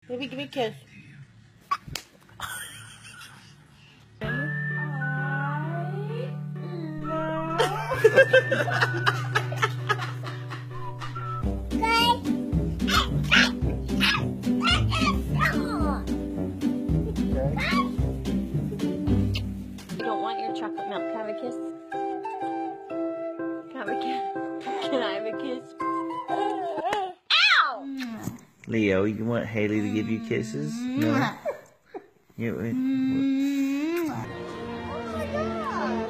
Maybe give me a kiss. You don't want your chocolate milk. Can I have a kiss? Can I have a kiss? Can I have a kiss? Ow! Leo, you want Haley to give you kisses? No? You, Oh my gosh!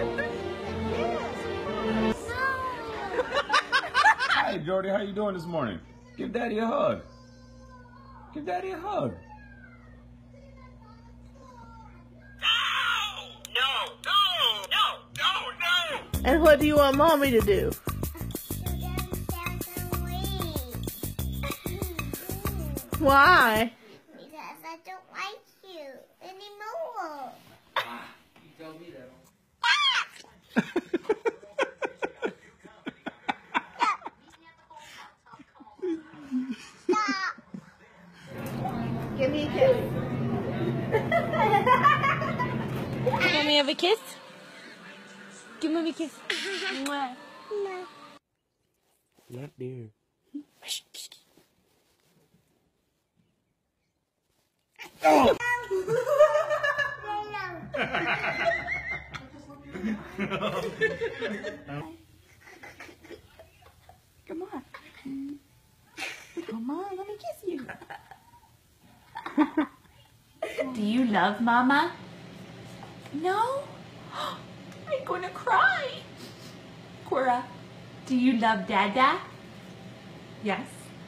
Hey, Jordy, how you doing this morning? Give Daddy a hug. Give Daddy a hug. No! And what do you want Mommy to do? Why? Because I don't like you anymore. You told me that. Stop. Give me a kiss. Let me have a kiss. Give Mommy a kiss. Mwah. No. Not there. No. Come on. Come on, let me kiss you. Do you love Mama? No? I'm gonna cry. Cora, do you love Dada? Yes.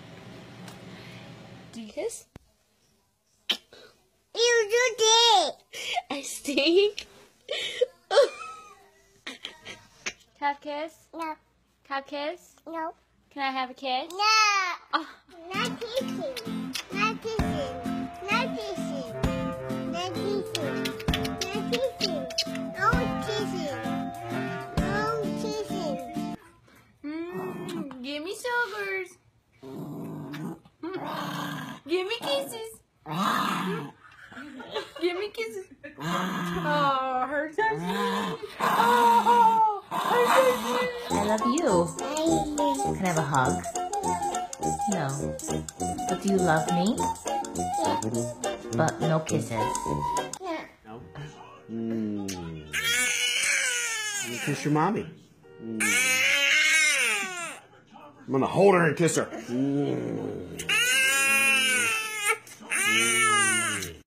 Do you kiss? You do this. I stink. Can I have a kiss? No. Can I have a kiss? No. Can I have a kiss? No. Oh. Not kissing. Not kissing. Not kissing. Not kissing. Not kissing. No kissing. No kissing. Give me sugars. Give me kisses. Give me kisses. Oh, hurts. Oh, hurts. I love you. Can I have a hug? No. But do you love me? But no kisses. No. You kiss your mommy. I'm gonna hold her and kiss her.